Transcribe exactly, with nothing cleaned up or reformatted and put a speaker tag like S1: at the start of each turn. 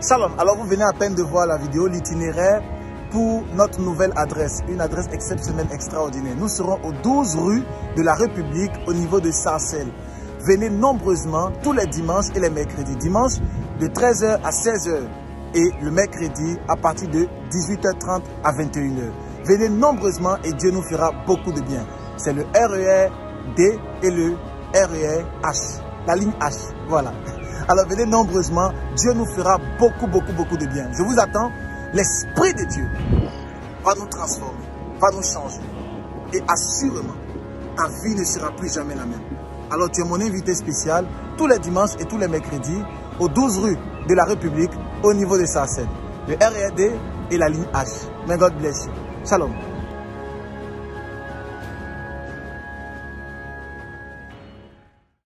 S1: Shalom, alors vous venez à peine de voir la vidéo, l'itinéraire pour notre nouvelle adresse, une adresse exceptionnelle, extraordinaire. Nous serons aux douze rues de la République au niveau de Sarcelles. Venez nombreusement tous les dimanches et les mercredis. Dimanche de treize heures à seize heures et le mercredi à partir de dix-huit heures trente à vingt et une heures. Venez nombreusement et Dieu nous fera beaucoup de bien. C'est le R E R D et le R E R H, la ligne H, voilà. Alors venez nombreusement, Dieu nous fera beaucoup, beaucoup, beaucoup de bien. Je vous attends, l'Esprit de Dieu va nous transformer, va nous changer. Et assurément, ta vie ne sera plus jamais la même. Alors tu es mon invité spécial tous les dimanches et tous les mercredis aux douze rues de la République au niveau de Sarcelles. Le R E R D et la ligne H. May God bless you. Shalom.